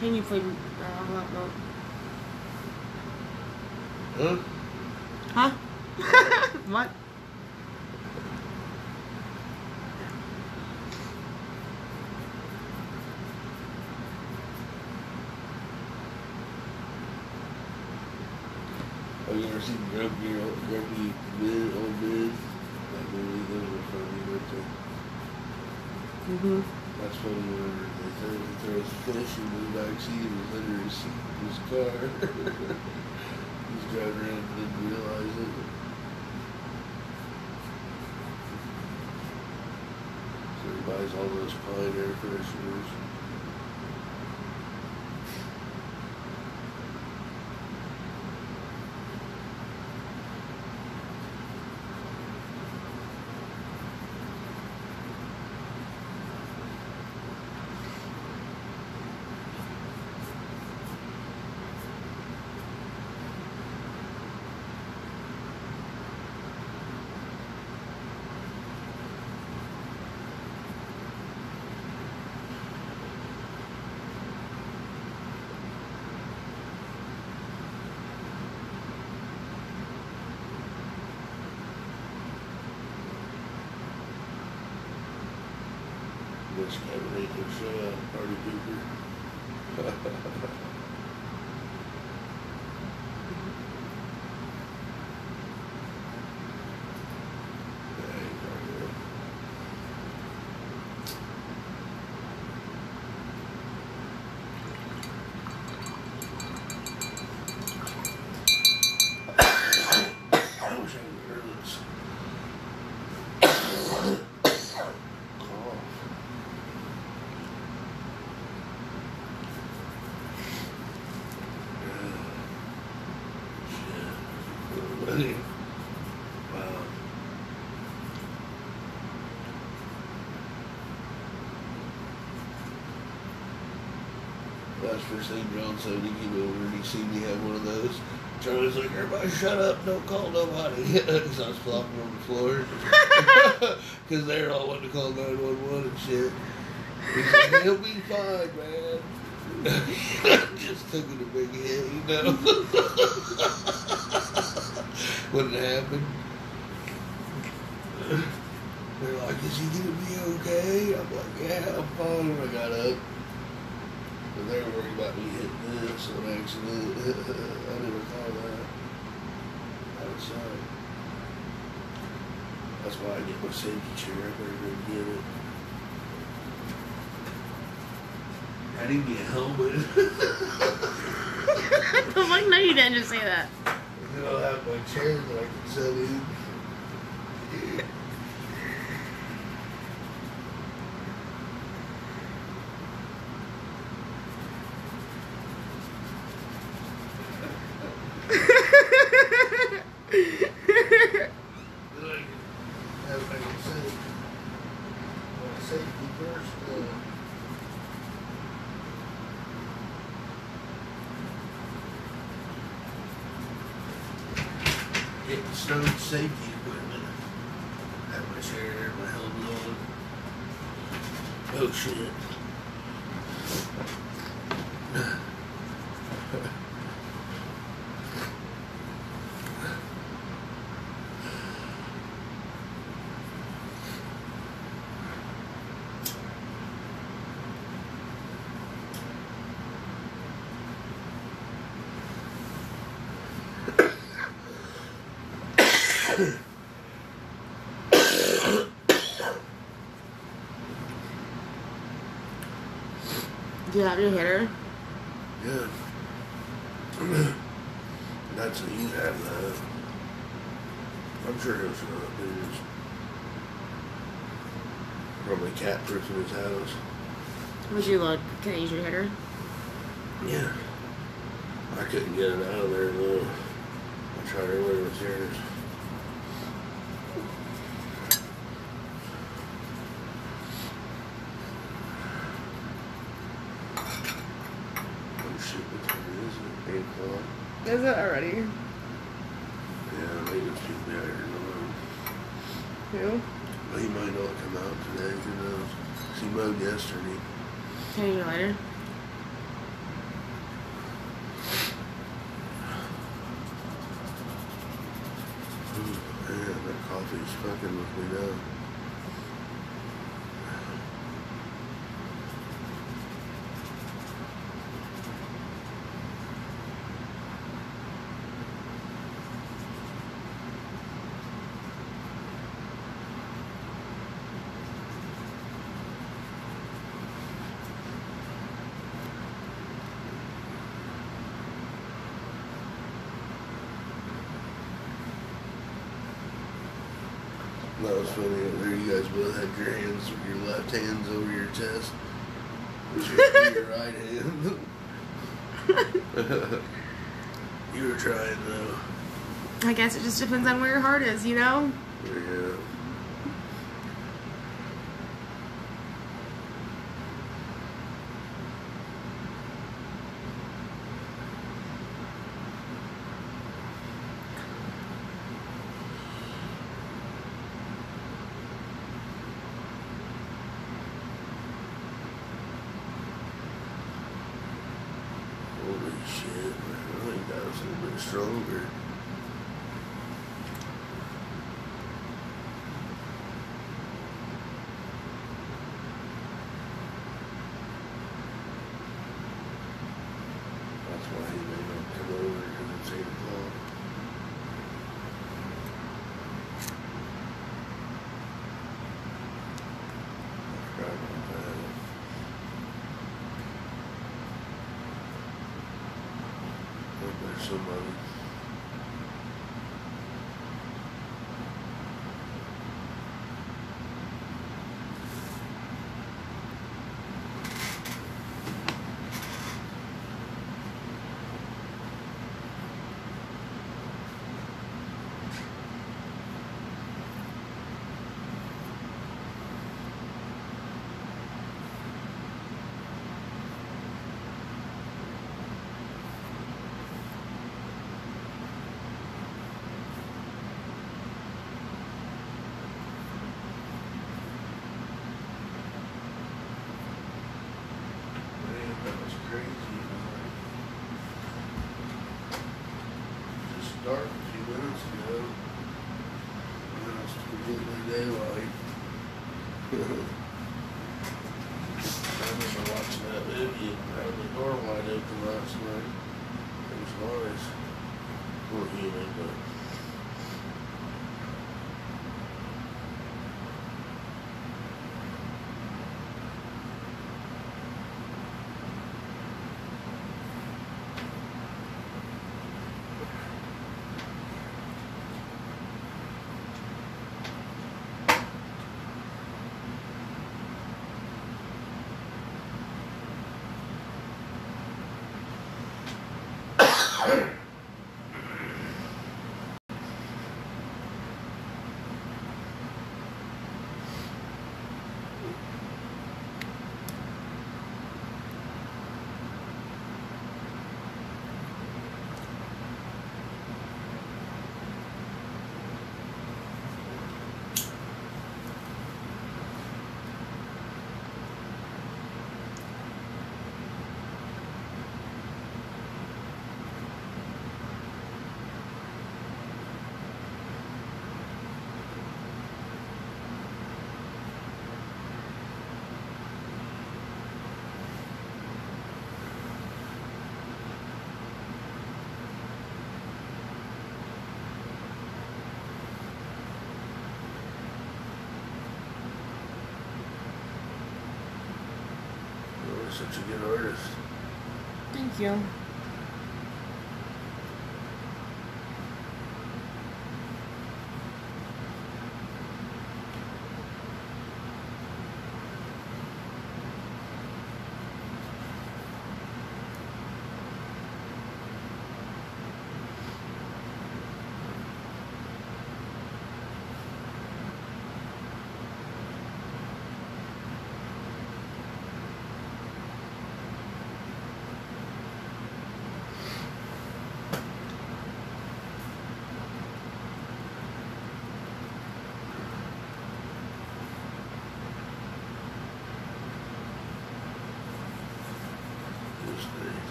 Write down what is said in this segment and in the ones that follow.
Can you play? Huh? Huh? What? Have you ever seen Grumpy Old Biz? That movie that was funny, birthday. That's funny when he throws fish in the back seat and it's under his seat in his car. He's driving around and didn't realize it. So he buys all those Pine air fresheners. This guy make him show up, party pooper. Wow. Last first thing John said when he came over and he seen me have one of those. Charlie's like, everybody shut up, don't call nobody. Because I was flopping on the floor. Because they were all wanting to call 911 and shit. He's like, he'll be fine, man. Just took it a big hit, you know. When it happened. They're like, is he gonna be okay? I'm like, yeah, I'm fine. When I got up. But they were worried about me hitting this on accident. I never thought of that. Outside. That's why I get my safety chair. I better go get it. I didn't get a helmet. I'm like, no, you didn't just say that. Then I'll have my chair that I can sit in. Safety first. Get the stone safety equipment. Have my chair, my helmet on. Oh shit. Do you have your hitter? Yeah. That's a you have that. I'm sure he'll show up. It is probably cat proof in his house. Would you look? Can I use your hitter? Yeah. I couldn't get it out of there though. I tried earlier with yours. Oh shit, what time is it? 8 o'clock? Is it already? Yeah, maybe it's too bad. Who? Well, he might not come out today, who knows? He mowed yesterday. Can I use your lighter? fucking with me now. That was funny. There, you guys both had your hands, your left hands over your chest, with your right hand. You were trying though. I guess it just depends on where your heart is, you know? Yeah. Holy shit, man. I think that was a little bit stronger. That's why he may not come over because it's 8 o'clock. I forgot about that. Hope there's somebody. Man, that was crazy. Just dark a few minutes ago. And then it's completely daylight. I remember watching that movie and having the door wide open last night. It was nice. More humid, but. You're such a good artist. Thank you.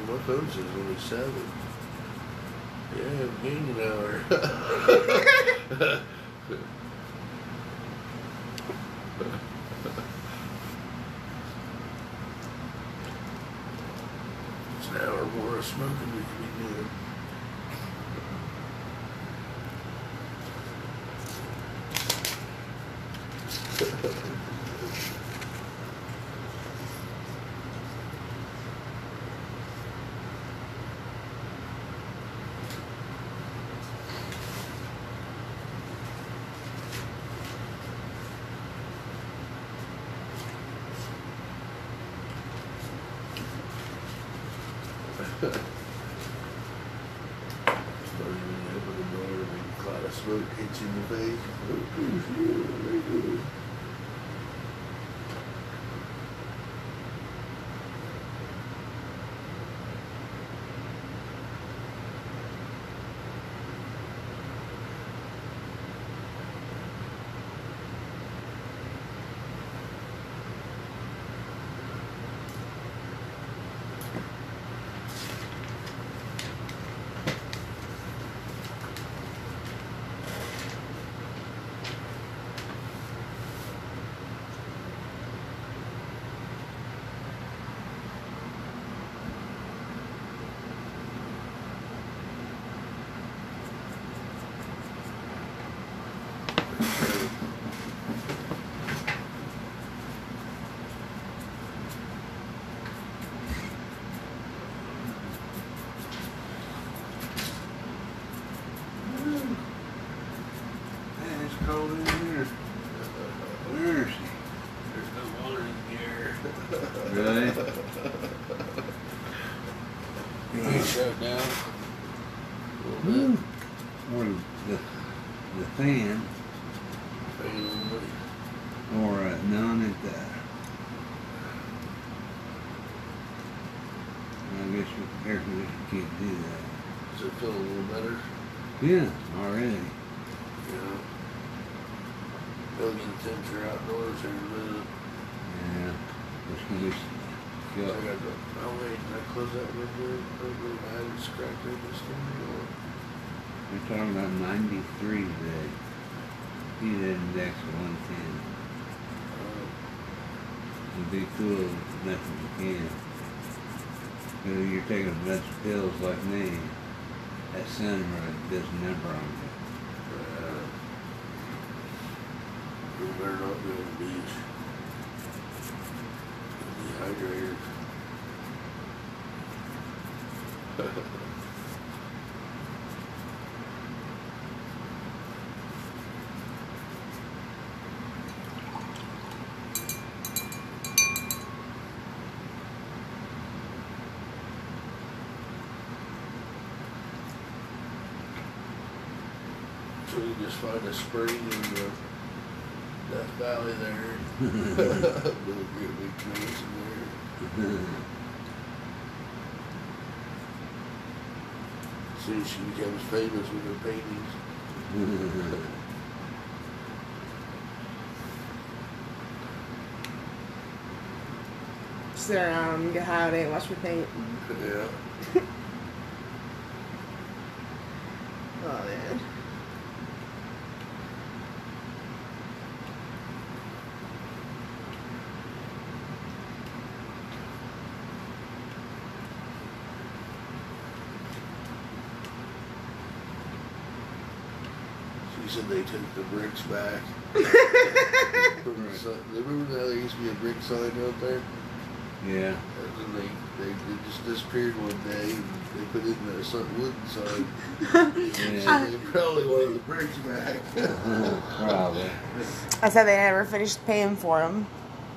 my phone says only 7. Yeah, I'm gaining an hour. It's an hour more of smoking we could be doing. Open the door, a big cloud of smoke hits you in the face. Cold in here. Where is she? There's no water in here. Really? You want to shut it down? A little bit. Or the fan, or none at that. I guess with the air conditioner can't do that. Does it feel a little better? Yeah, already. Yeah. They'll get the temperature outdoors here in a minute. Yeah, it's gonna be. I got the. Oh wait, did I close that window? I hadn't scratched it this time. We're talking about 93 today. Heat index of 110. It'll be cool as nothing you can. If you're taking a bunch of pills like me, that sun does a number on you. We better not go to the beach. Dehydrated. So we just find a spring in the Death Valley there. Build a big trees in there. Soon she becomes famous with her paintings. Sit around, get high all day, and watch me paint. Yeah. Oh man. She said they took the bricks back. Remember how there used to be a brick sign out there? Yeah. And then they just disappeared one day and they put in a wooden sign. Yeah. So they probably wanted the bricks back. Probably. I said they never finished paying for them.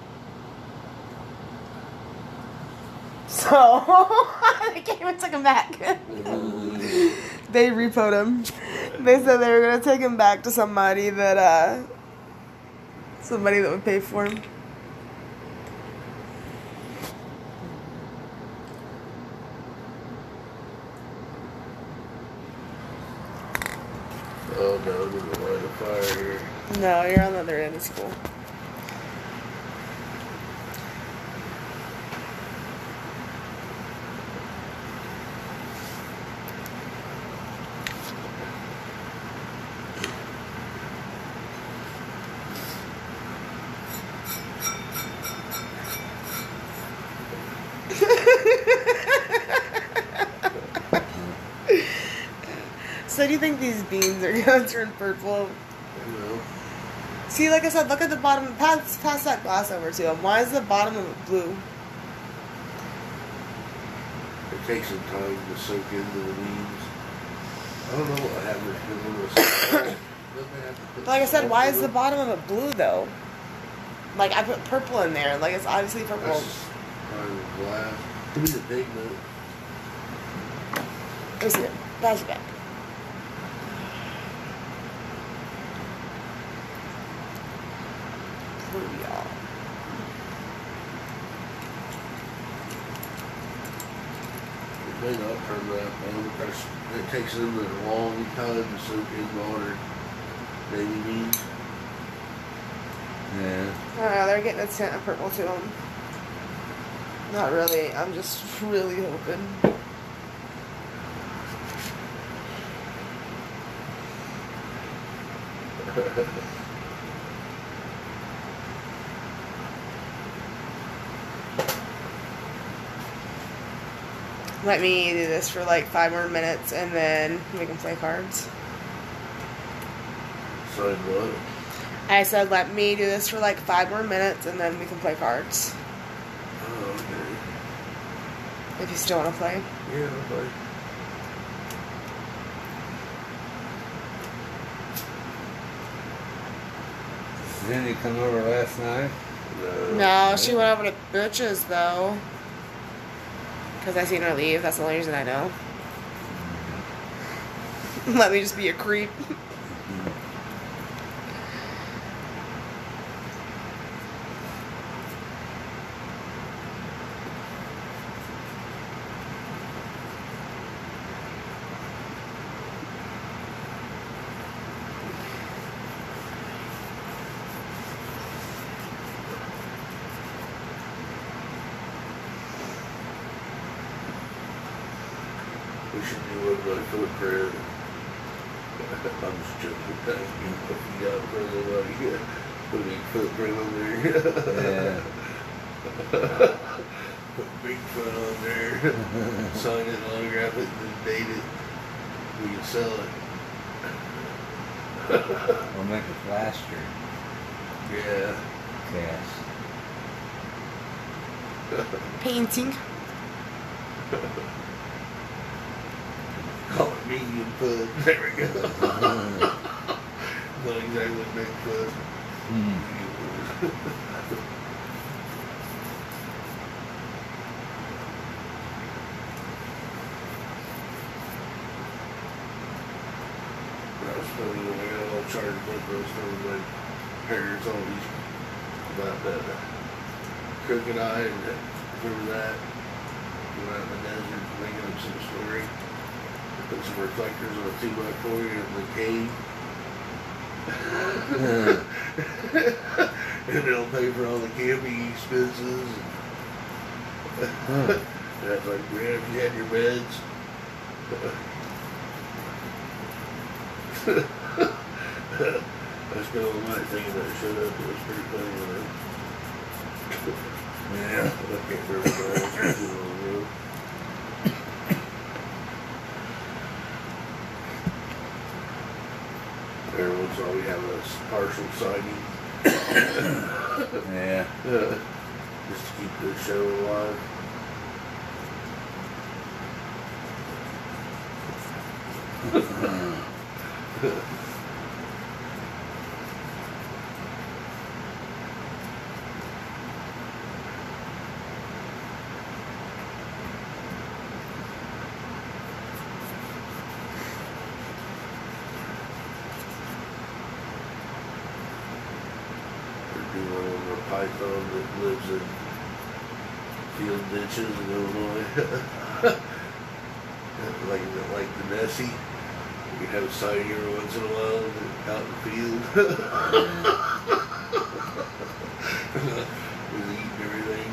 So they came and took them back. They repoed them. They said they were gonna take them back to somebody that would pay for them. Oh no, I'm gonna light a fire here. No, you're on the other end of school. you think these beans are gonna turn purple? You know, See, like I said, look at the bottom. Pass that glass over to him. Why is the bottom of it blue? it takes some time to soak into the beans. I don't know what happened because when it was But like I said, why is the bottom of it blue though? Like I put purple in there. Like it's obviously purple. That's just probably the glass. Give me the pigment. Let me see it. Pass it back. Blue, y'all. It may not turn that blue because it takes them a long time to soak in water. Baby beans. Yeah. I don't know, they're getting a tint of purple to them. Not really. I'm just really hoping. Let me do this for like 5 more minutes and then we can play cards. Sign what? I said let me do this for like 5 more minutes and then we can play cards. Oh, okay. If you still want to play. Yeah, okay. Didn't he come over last night? No, she went over to Butch's though. Because I seen her leave. That's the only reason I know. Let me just be a creep. We should do one by footprint. I'm just joking. If you got further like put a big footprint on there. Yeah. Put Bigfoot on there. Sign it, autograph it, and then date it. We can sell it. We'll make a plaster Yeah. cast. Painting. Call it medium foot. There we go. Not exactly Bigfoot. That was funny when I got all charged up. I was telling my parents all these about that crooked eye and remember that. Going out in the desert making up some story. Put some reflectors on a 2x4 in the cave. And they'll pay for all the camping expenses. And that's like, man, if you had your beds. I spent all night thinking that shit up. It was pretty funny. Yeah, I can't remember what I was doing on the road. Every once in a while we have a partial sighting. Yeah. Just to keep the show alive. A python that lives in field ditches in Illinois. like the Nessie. You have a sighting every once in a while out in the field. He's eating everything.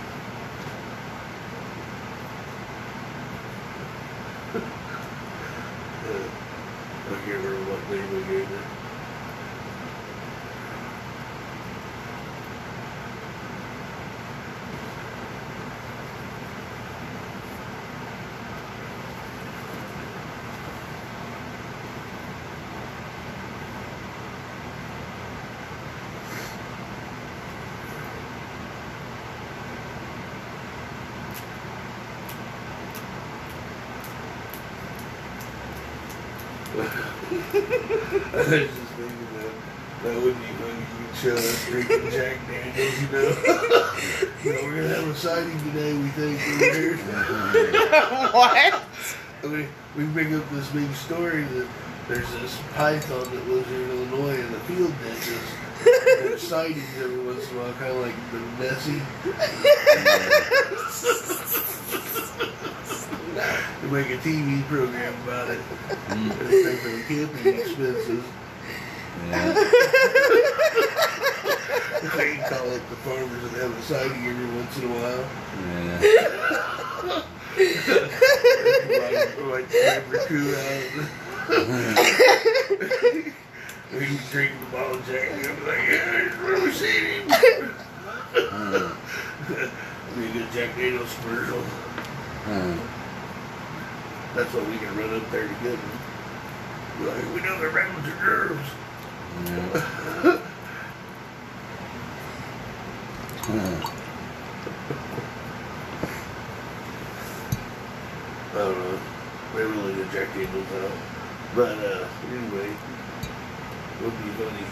I can't remember what name they gave it. was just thinking that would be funny. You could show us drinking Jack Daniels, you know. We're gonna have a sighting today. We think we're What? we bring up this big story that there's this python that lives here in Illinois in the field ditches. There's sightings every once in a while, kind of like the Nessie. To make a TV program about it. They pay for the camping expenses. Yeah. They call up the farmers that have a sighting every once in a while. Yeah. Like camera crew out. He's drinking the bottle of Jack and I'm like, yeah, I've never seen him. We get a Jack Daniels commercial. That's what we can run up there to get them. Like, we know they're rattling your nerves. I don't know. Maybe we'll leave the Jack Daniels out. But, anyway, it would be funny.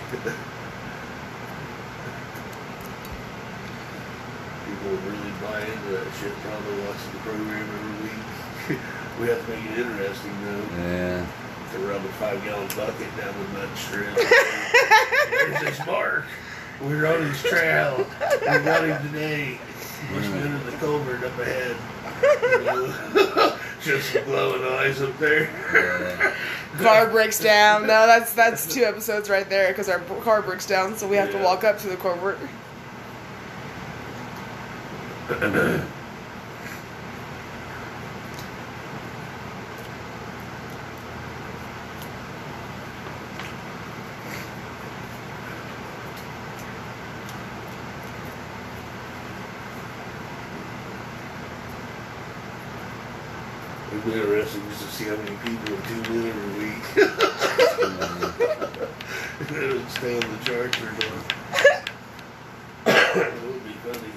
People would really buy into that shit, probably watching the program every week. We have to make it interesting, though. Yeah. To rub a 5-gallon bucket down the nut strip. There's this Mark. We're on his trail. We got him today. He's been in the culvert up ahead. Just some glowing eyes up there. Car breaks down. No, that's 2 episodes right there because our car breaks down, so we have to walk up to the culvert. It'd be interesting just to see how many people would tune in every week. It would stay on the charts or not. It would be funny.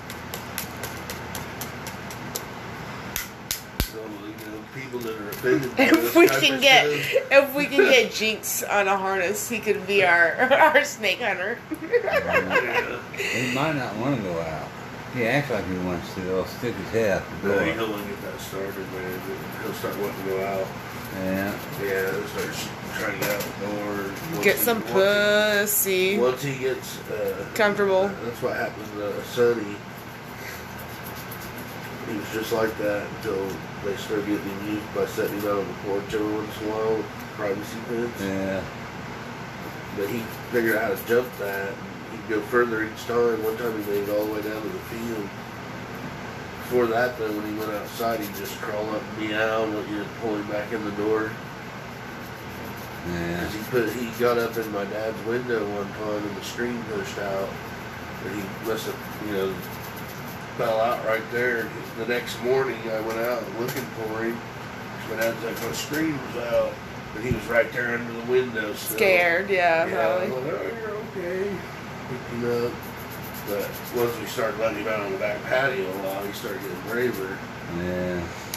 So, people that are offended by If we can get Jinx on a harness, he could be our snake hunter. Yeah. He might not want to go out. He acts like he wants to. He'll stick his head out the No, door. he'll get that started, man. He'll start wanting to go out. Yeah. Yeah, he'll start trying to get out the door. Get some pussy. Once he gets Comfortable. That's what happened to Sonny. He was just like that until they started getting him used by setting him out on the porch every once in a while with privacy fence. Yeah. But he figured out how to jump that. He'd go further each time. One time he made it all the way down to the field. Before that, though, when he went outside, he'd just crawl up and meow and let you pull him back in the door. Yeah. 'Cause he got up in my dad's window one time and the screen pushed out. But he must have, fell out right there. The next morning, I went out looking for him. My dad's like, my screen was out. But he was right there under the window still. Scared, yeah, I probably. was like, oh, you're okay. Picked him up. But once we started letting him out on the back patio a lot, he started getting braver. Yeah.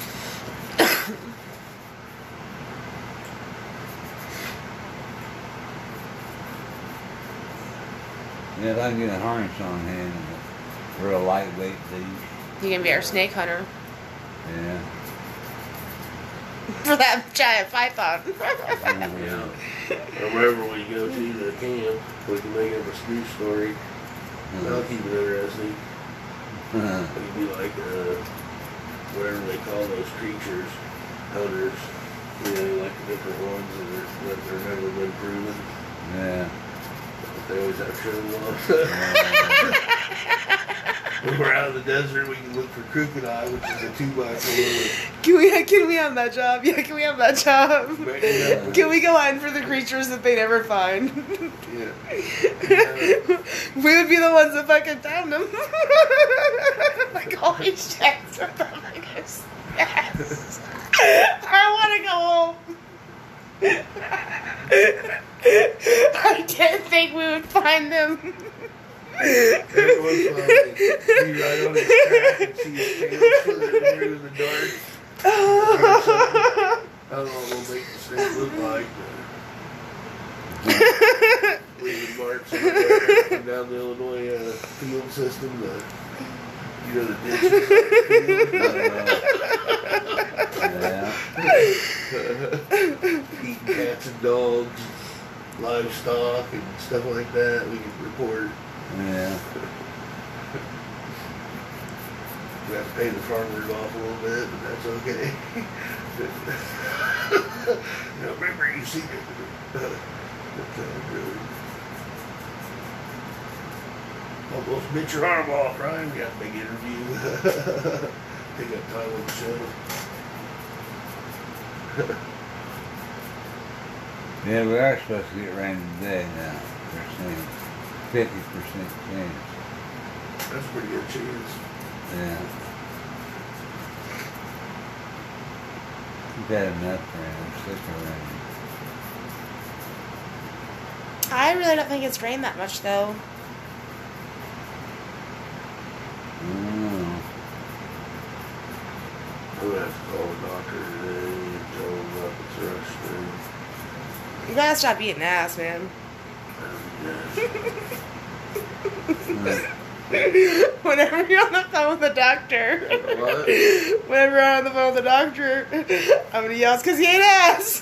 Yeah, if I can get a harness on him, real lightweight, please. He can be our snake hunter Yeah. for that giant python. Yeah. Or wherever we go to the camp, we can make up a spoof story. That'll keep it interesting. It'd be like, whatever they call those creatures, hunters. Like the different ones that are never been proven. Yeah. But they always have shows on. When we're out in the desert, we can look for crooked eye, which is a 2x4. Can we have that job? Yeah, can we have that job? Yeah. Can we go hunting for the creatures that they never find? Yeah. We would be the ones that fucking found them. Like, holy shit. Oh my goodness. Yes. I want to go home. I didn't think we would find them. Everyone's like, be right on his track and see his tail slithering through the dark. I don't know what we'll make the snake look like. marks on there from down the Illinois field system. You know, the ditches. Eating cats and dogs, livestock, and stuff like that. We can report. Yeah. We have to pay the farmers off a little bit, but that's okay. You know, remember, you see it. Almost bit your arm off, Ryan. We got a big interview. Take up time on the show. Yeah, we are supposed to get rain today now. They're saying 50% chance. That's a pretty good chance. Yeah. We've had enough rain. I'm sick of rain. I really don't think it's rained that much, though. Mm. I'm gonna have to call the doctor today and tell him about the thrush thing. You gotta stop eating ass, man. Whenever you're on the phone with the doctor. What? Whenever I'm on the phone with the doctor, I'm gonna yell, it's because he ate ass.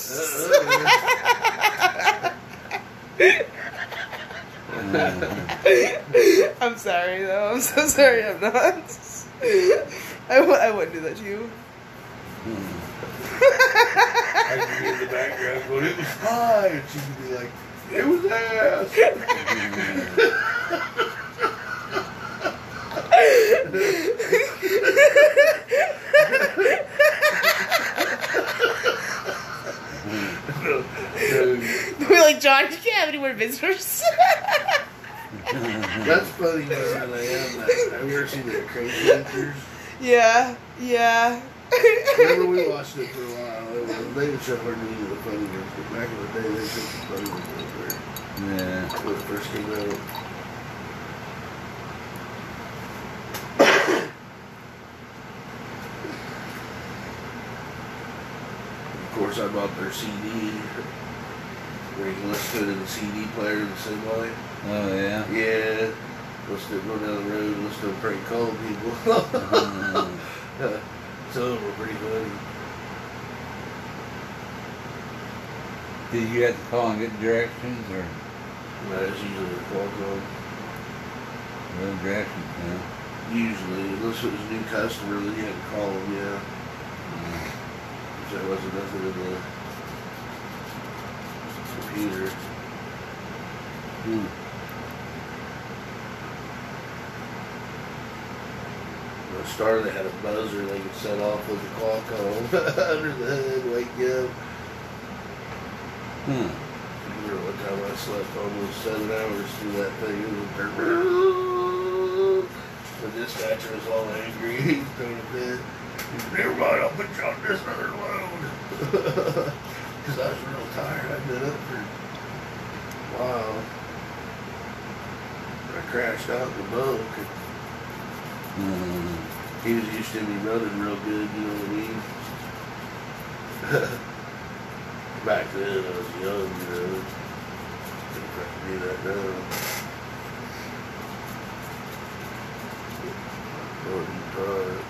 I'm sorry, though. I'm so sorry I'm not. I wouldn't do that to you. I could be in the background going, it was fine. And she could be like, it was ass. We're like, John, you can't have any more visitors. That's funny, man. I am that. Have you ever seen the Crazy Adventures? Yeah, yeah. Remember we watched it for a while. They would show her new the funny ones, but back in the day they showed some funny ones over there. Yeah. When it first came out. Of course, I bought their CD, where you can listen to it in the CD player the same way. Oh, yeah. Yeah, listen to it going down the road, listen to them prank call people. So we're pretty funny. Did you have to call and get directions, or That's usually the call code. no directions, yeah? Usually, unless it was a new customer, then you had to call them, yeah. So there wasn't nothing in the computer. When I started, they had a buzzer they could set off with the clock on under the hood, wake you up. I remember one time I slept almost 7 hours through that thing. It was the dispatcher was all angry. He's throwing a fit. He said, never mind, I'll put you on this other load. Because I was real tired. I'd been up for a while. I crashed out in the bunk. He was used to me running real good, you know what I mean? Back then, I was young, you know. I think I can do that now. Oh, you tired.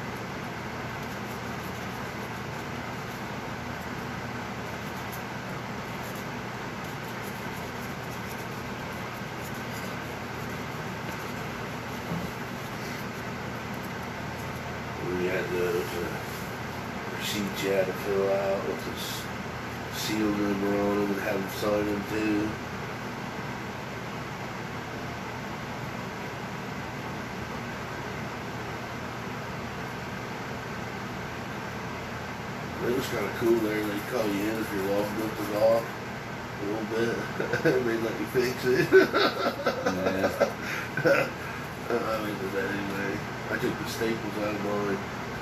We had those receipts you had to fill out with this seal number on them and have them sign them too. It was kind of cool there. They'd call you in if your logbook was off a little bit. They'd let you fix it. Yeah. I did that anyway. I took the staples out of mine.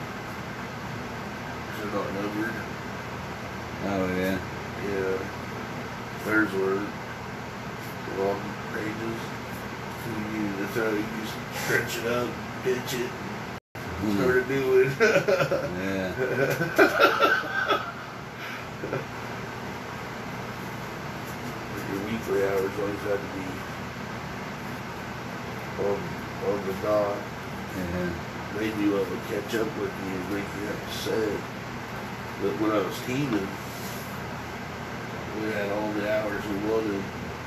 They're not numbered. Oh, yeah. Yeah. Theirs were long pages. That's how you just stretch it out, pitch it, and start a new one. Yeah. Your weekly hours always had to be on the dot. Yeah. They knew I would catch up with you and make you have to say. But when I was teaming, we had all the hours we wanted.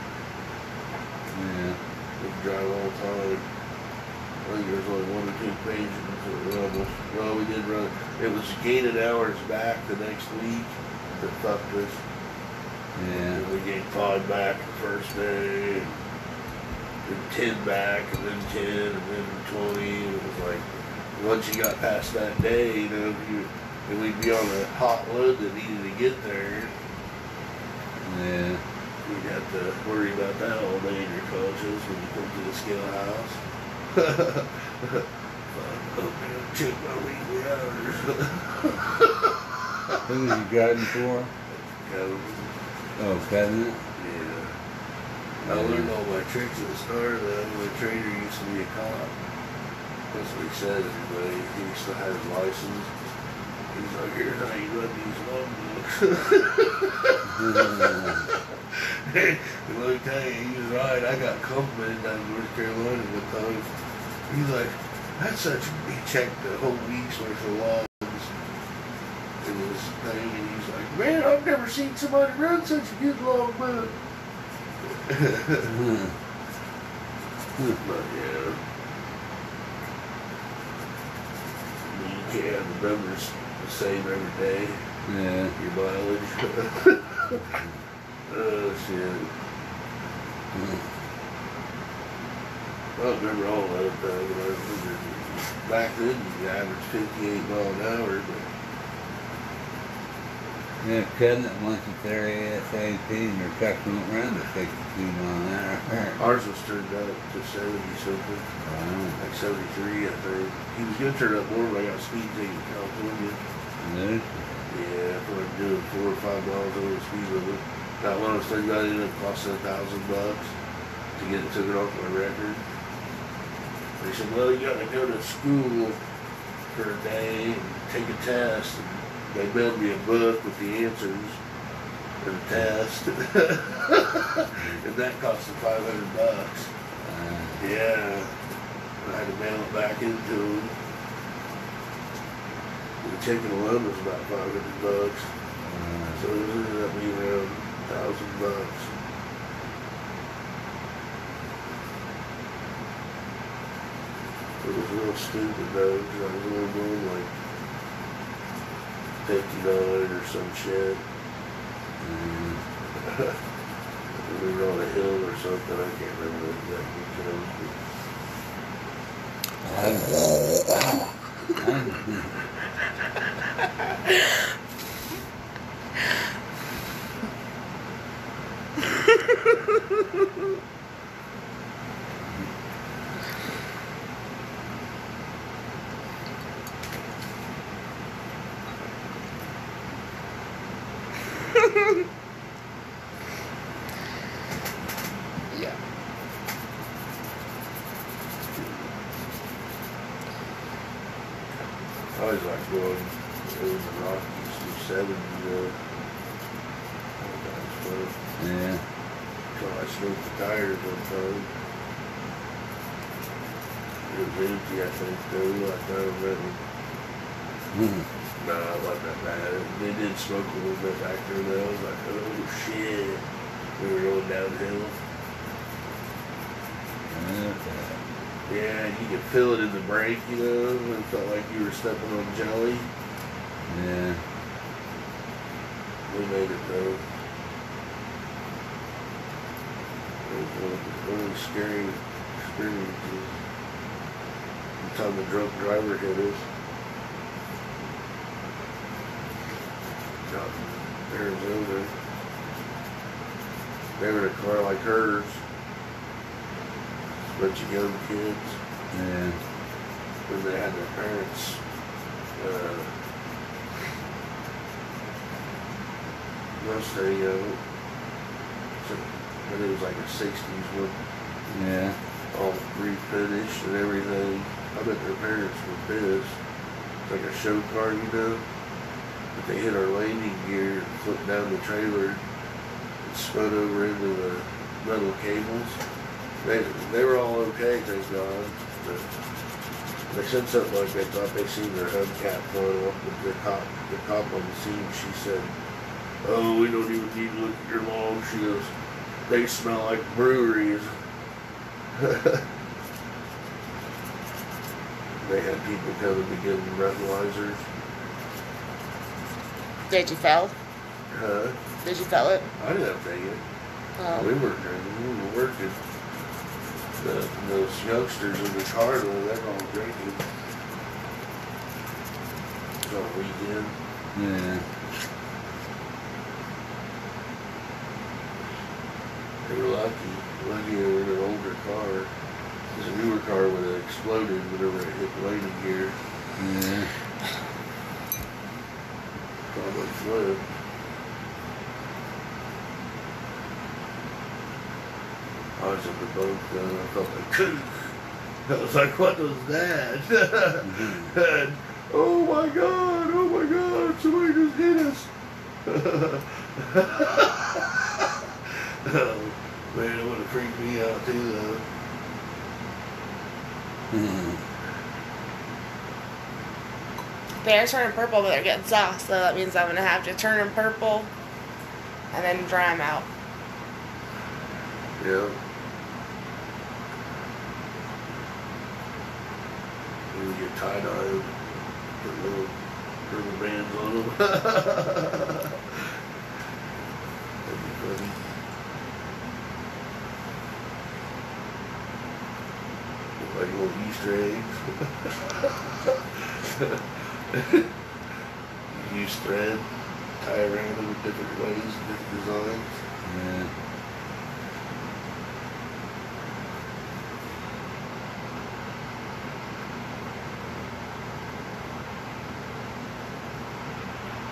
Yeah. We'd drive all the time. I think there was only 1 or 2 occasions. Well, we did run. It was gaining hours back the next week that fucked us. Yeah. And we gained 5 back the first day, and then 10 back, and then 10, and then 20. It was like, once you got past that day, you know, and we'd be on a hot load that needed to get there. Yeah. You'd have to worry about that all day in your conscience when you come to the scale house. Oh man, check my weekly hours. Who was you guiding for? Go. Oh, Covenant? Yeah. I learned all my tricks at the start though. My trainer used to be a cop. That's what he said anyway. He still had his license. He's like, here's how you run these logbooks. And let me tell you, he was right. I got complimented down in North Carolina one time. He's like, that's such he checked the whole week's worth of logs in his thing, and he's like, man, I've never seen somebody run such a good logbook. But yeah. You can't have the numbers the same every day. Yeah. Your mileage. Oh shit. I don't remember all that thing, but I remember back then you averaged 58 miles an hour. But Yeah, Covenant once at their ASAP and your truck won't run to 62 mile an hour. ours was turned up to 70 something. Wow. Like 73, I think. He was going to turn up more, but I got a speed ticket in California. Good. Yeah, for doing 4 or 5 miles over the speed limit. That one I was thinking about, it ended up costing $1,000 to get it took it off my record. They said, well, you got to go to school for a day and take a test. And they mailed me a book with the answers and the test. And that cost them $500. Yeah. I had to mail it back into them. The ticket alone was about $500. So it ended up being around $1,000. It was real stupid though, because I was only going like 59 or some shit. We were on a hill or something, I can't remember the exact details. Yeah. I always like going over the Rockies through 70, That's fun. Yeah. So I smoked the tires one time. It was empty, I think, though. I found that one. Nah, it wasn't that bad. They did smoke a little bit back there, though. I was like, oh, shit. We were going downhill. Okay. Yeah, you could feel it in the brake, you know. It felt like you were stepping on jelly. Yeah. We made it, though. It was one of the scary experiences. The time the drunk driver hit us. Out in Arizona. They were in a car like hers. A bunch of young kids. Yeah. And they had their parents Mustang of it. So, but it was like a 60s one. Yeah. All refinished and everything. I bet their parents were pissed. It's like a show car, you know. But they hit our landing gear and flipped down the trailer and spun over into the metal cables. They were all okay, thank God. But they said something like they thought they seen their hubcap going off with the cop on the scene. She said, "Oh, we don't even need to look at your logs." She goes, "They smell like breweries." They had people coming to give them breathalyzers. Did you fail? Huh? Did you fail it? I didn't have to take it. Oh. We were working. Those youngsters in the car, they're all drinking. It's on a weekend. Yeah. They were lucky. Lucky they were in an older car. Because a newer car would have exploded whenever it hit the landing gear. Yeah. Probably flew. I was at the boat, I felt like, I was like, what was that? And, oh my God, somebody just hit us. Oh, man, it would have freaked me out too, though. They're turning purple, but they're getting soft, so that means I'm going to have to turn them purple and then dry them out. Yeah. We get tie-dye, put little bands on them. That'd be funny. Like little Easter eggs. Use thread, tie around them with different ways, different designs. Yeah.